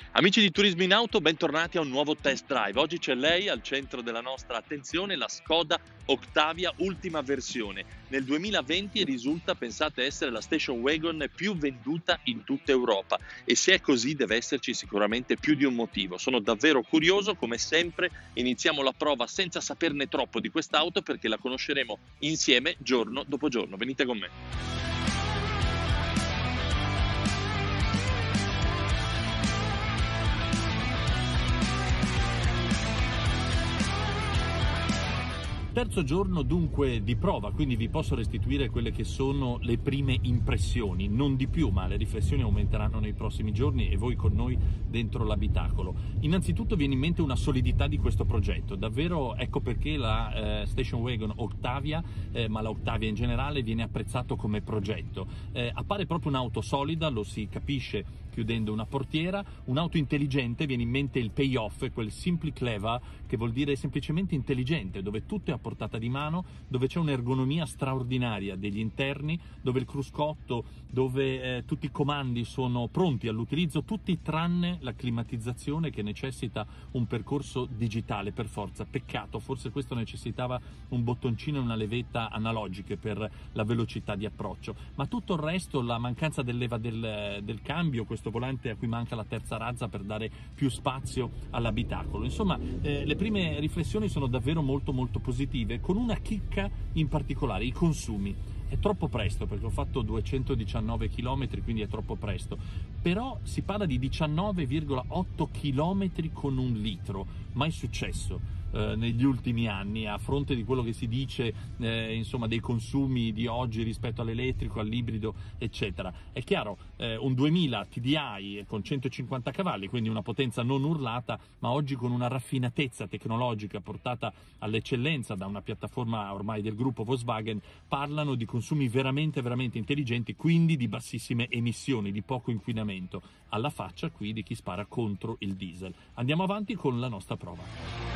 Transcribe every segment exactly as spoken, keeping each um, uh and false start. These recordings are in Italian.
Amici di Turismo in Auto, bentornati a un nuovo test drive. Oggi c'è lei al centro della nostra attenzione, la Skoda Octavia ultima versione. Nel duemilaventi risulta, pensate, essere la station wagon più venduta in tutta Europa e se è così deve esserci sicuramente più di un motivo. Sono davvero curioso, come sempre iniziamo la prova senza saperne troppo di quest'auto perché la conosceremo insieme giorno dopo giorno. Venite con me. Terzo giorno dunque di prova, quindi vi posso restituire quelle che sono le prime impressioni, non di più, ma le riflessioni aumenteranno nei prossimi giorni e voi con noi dentro l'abitacolo. Innanzitutto viene in mente una solidità di questo progetto, davvero ecco perché la eh, Station Wagon Octavia, eh, ma la Octavia in generale, viene apprezzato come progetto. Eh, appare proprio un'auto solida, lo si capisce chiudendo una portiera, un'auto intelligente, viene in mente il payoff, quel simply clever, che vuol dire semplicemente intelligente, dove tutto è a portata di mano, dove c'è un'ergonomia straordinaria degli interni, dove il cruscotto, dove eh, tutti i comandi sono pronti all'utilizzo, tutti tranne la climatizzazione che necessita un percorso digitale per forza. Peccato, forse questo necessitava un bottoncino e una levetta analogiche per la velocità di approccio, ma tutto il resto, la mancanza del leva del, del cambio, questo volante a cui manca la terza razza per dare più spazio all'abitacolo. Insomma, eh, le prime riflessioni sono davvero molto molto positive, con una chicca in particolare: i consumi. È troppo presto perché ho fatto duecentodiciannove chilometri, quindi è troppo presto, però si parla di diciannove virgola otto chilometri con un litro, mai successo eh, negli ultimi anni, a fronte di quello che si dice eh, insomma dei consumi di oggi rispetto all'elettrico, all'ibrido eccetera. È chiaro, eh, un duemila T D I con centocinquanta cavalli, quindi una potenza non urlata, ma oggi con una raffinatezza tecnologica portata all'eccellenza da una piattaforma ormai del gruppo Volkswagen, parlano di consumi veramente veramente intelligenti, quindi di bassissime emissioni, di poco inquinamento, alla faccia qui di chi spara contro il diesel. Andiamo avanti con la nostra prova.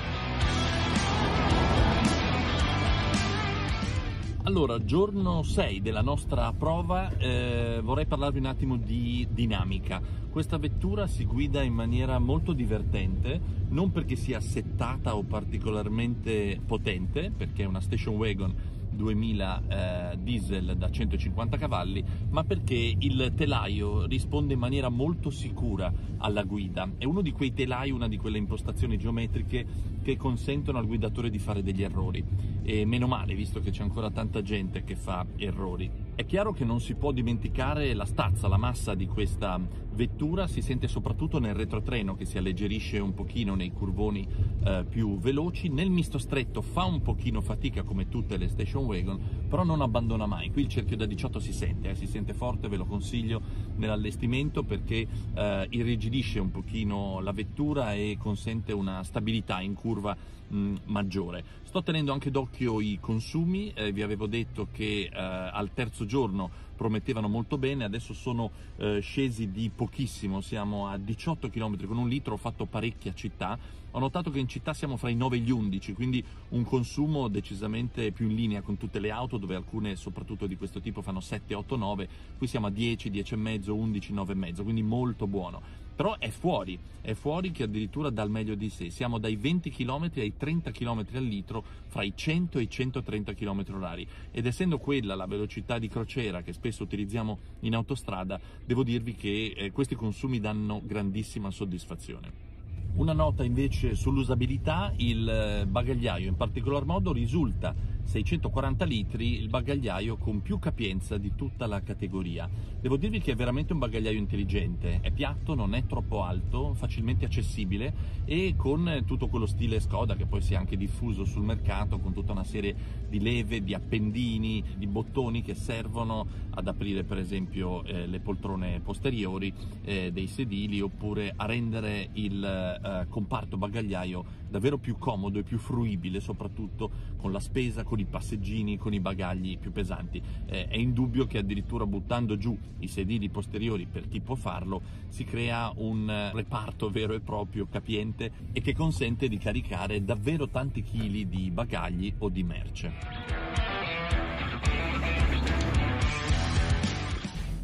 Allora, giorno sei della nostra prova, eh, vorrei parlarvi un attimo di dinamica. Questa vettura si guida in maniera molto divertente, non perché sia settata o particolarmente potente, perché è una station wagon duemila eh, diesel da centocinquanta cavalli, ma perché il telaio risponde in maniera molto sicura alla guida. È uno di quei telai, una di quelle impostazioni geometriche che consentono al guidatore di fare degli errori, e meno male, visto che c'è ancora tanta gente che fa errori. È chiaro che non si può dimenticare la stazza, la massa di questa vettura, si sente soprattutto nel retrotreno che si alleggerisce un pochino nei curvoni eh, più veloci. Nel misto stretto fa un pochino fatica come tutte le station wagon, però non abbandona mai. Qui il cerchio da diciotto si sente, eh, si sente forte, ve lo consiglio nell'allestimento perché eh, irrigidisce un pochino la vettura e consente una stabilità in curva mh, maggiore. Sto tenendo anche d'occhio i consumi, eh, vi avevo detto che eh, al terzo giorno promettevano molto bene, adesso sono eh, scesi di pochissimo, siamo a diciotto chilometri con un litro, ho fatto parecchia città, ho notato che in città siamo fra i nove e gli undici, quindi un consumo decisamente più in linea con tutte le auto, dove alcune soprattutto di questo tipo fanno sette, otto, nove, qui siamo a dieci, dieci e mezzo, undici, nove e mezzo, quindi molto buono. Però è fuori, è fuori che addirittura dà il meglio di sé, siamo dai venti chilometri ai trenta chilometri al litro, fra i cento e i centotrenta chilometri orari, ed essendo quella la velocità di crociera che spesso utilizziamo in autostrada, devo dirvi che eh, questi consumi danno grandissima soddisfazione. Una nota invece sull'usabilità: il bagagliaio in particolar modo risulta seicentoquaranta litri, il bagagliaio con più capienza di tutta la categoria. Devo dirvi che è veramente un bagagliaio intelligente, è piatto, non è troppo alto, facilmente accessibile e con tutto quello stile Skoda che poi si è anche diffuso sul mercato, con tutta una serie di leve, di appendini, di bottoni che servono ad aprire per esempio eh, le poltrone posteriori eh, dei sedili, oppure a rendere il eh, comparto bagagliaio davvero più comodo e più fruibile, soprattutto con la spesa, con i passeggini, con i bagagli più pesanti. Eh, è indubbio che addirittura buttando giù i sedili posteriori per chi può farlo si crea un reparto vero e proprio capiente e che consente di caricare davvero tanti chili di bagagli o di merce.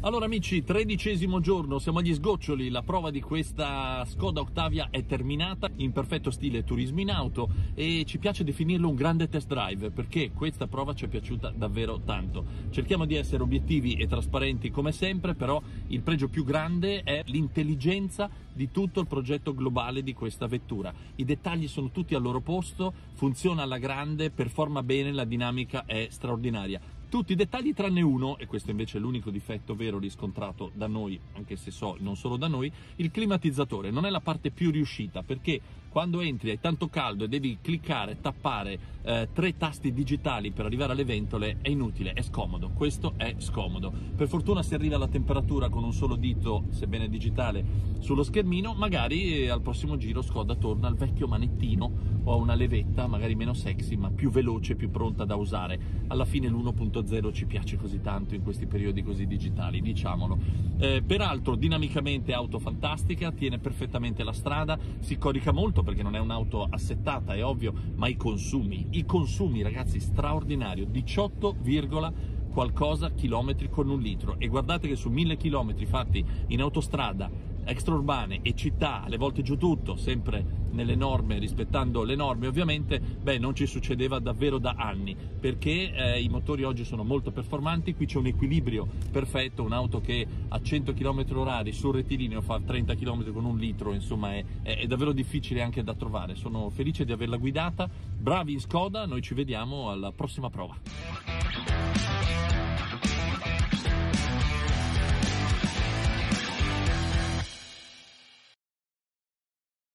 Allora amici, tredicesimo giorno, siamo agli sgoccioli, la prova di questa Skoda Octavia è terminata in perfetto stile turismo in auto e ci piace definirlo un grande test drive perché questa prova ci è piaciuta davvero tanto. Cerchiamo di essere obiettivi e trasparenti come sempre, però il pregio più grande è l'intelligenza di tutto il progetto globale di questa vettura. I dettagli sono tutti al loro posto, funziona alla grande, performa bene, la dinamica è straordinaria. Tutti i dettagli tranne uno, e questo invece è l'unico difetto vero riscontrato da noi, anche se so non solo da noi, il climatizzatore non è la parte più riuscita, perché quando entri hai tanto caldo e devi cliccare, tappare eh, tre tasti digitali per arrivare alle ventole, è inutile, è scomodo, questo è scomodo. Per fortuna si arriva alla temperatura con un solo dito, sebbene digitale, sullo schermino, magari eh, al prossimo giro Skoda torna al vecchio manettino o a una levetta, magari meno sexy, ma più veloce, più pronta da usare. Alla fine l'uno punto zero ci piace così tanto in questi periodi così digitali, diciamolo. Eh, peraltro dinamicamente auto fantastica, tiene perfettamente la strada, si corica molto perché non è un'auto assettata, è ovvio, ma i consumi, i consumi ragazzi, straordinario, diciotto, qualcosa chilometri con un litro, e guardate che su mille chilometri fatti in autostrada, extraurbane e città, alle volte giù tutto, sempre nelle norme, rispettando le norme ovviamente, beh, non ci succedeva davvero da anni, perché eh, i motori oggi sono molto performanti, qui c'è un equilibrio perfetto, un'auto che a cento chilometri orari sul rettilineo fa trenta chilometri con un litro, insomma è, è, è davvero difficile anche da trovare. Sono felice di averla guidata, bravi in Skoda, noi ci vediamo alla prossima prova.